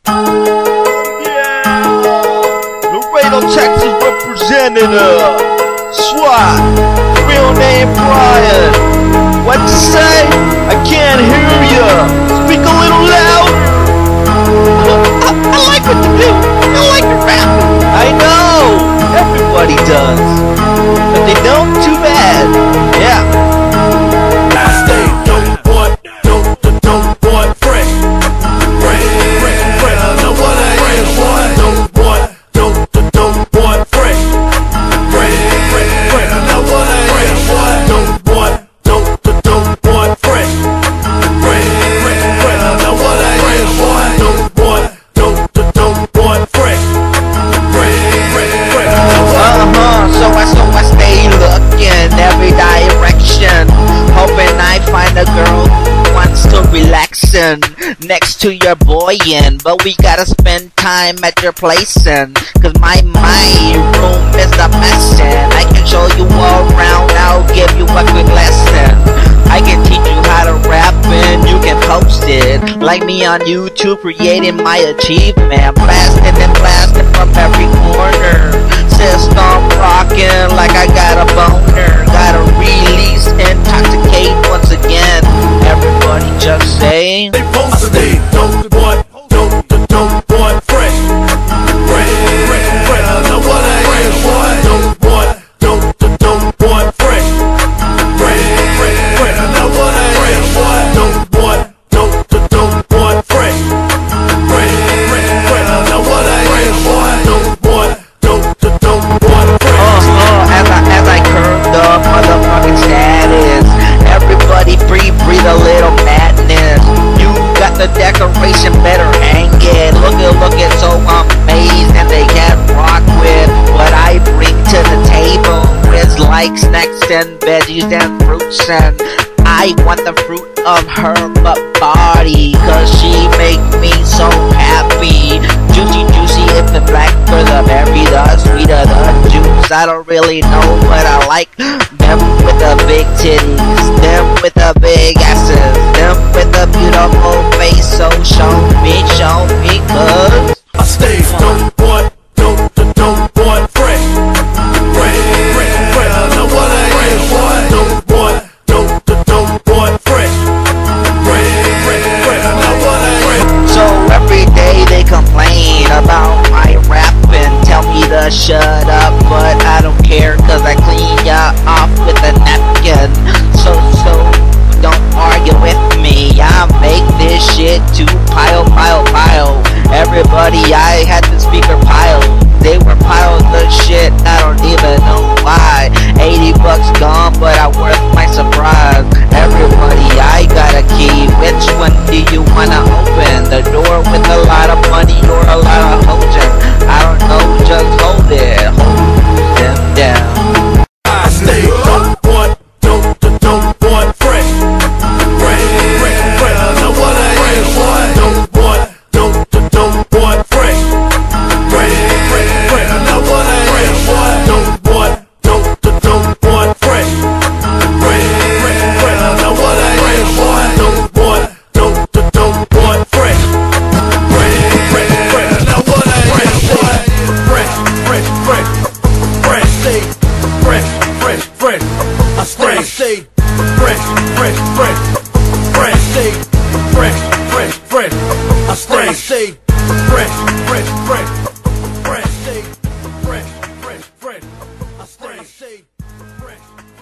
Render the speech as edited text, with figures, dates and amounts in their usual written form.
Laredo, Texas representative. SWAT. Real name Brian. What you say? I can't hear ya. Speak a little louder. I like what you do. I like your rap. I know. Everybody does. But they don't too bad. Yeah. Next to your boyin', but we gotta spend time at your placein', cause my room is a messin'. I can show you all around, I'll give you a quick lesson. I can teach you how to rap and you can post it. Like me on YouTube, creating my achievement. Blasting and blasting from every corner. System rocking like I got a boner. Gotta release, intoxicate once again. Everybody just say they posted me, dope boy, dope boy, fresh. Now what I am, boy, dope boy, fresh. Now what I am, boy, dope boy, fresh. Now what I am, boy, dope boy, fresh. As I curve the motherfucking status, everybody breathe a little madness. You got the decoration, better hang it. Look it, so amazed, and they can't rock with what I bring to the table. It's like snacks and veggies and fruits, and I want the fruit of her body, cause she make me so happy. Juicy, it's the black for the berry, the sweeter the juice. I don't really know, but I like them with the big titties, them with the big asses, them with the beautiful face. So show me, cause I stay dope boy, fresh. Now what I am, boy, dope boy, fresh. Now what I am. So every day they complain about my rapping, tell me to shut up, but I don't care, cause I clean ya off with a napkin. So don't argue with me, I make this shit to pile. Everybody, I had the speaker pile. They were piles of shit, I don't even know why. 80 bucks gone, but I worth my surprise. Everybody, I got a key. Which one do you wanna open? The door with a lot of money or a lot of holding? I don't know, just hold it. Hold them down. I stay dope boy, fresh. Now what I am, boy, dope boy, fresh. Now what I am, boy, dope boy, fresh. Now what I am, boy, dope boy, fresh. Now what I am, boy, fresh, stay fresh. I stay fresh, stay fresh. I stay fresh. Stay fresh. I stay fresh.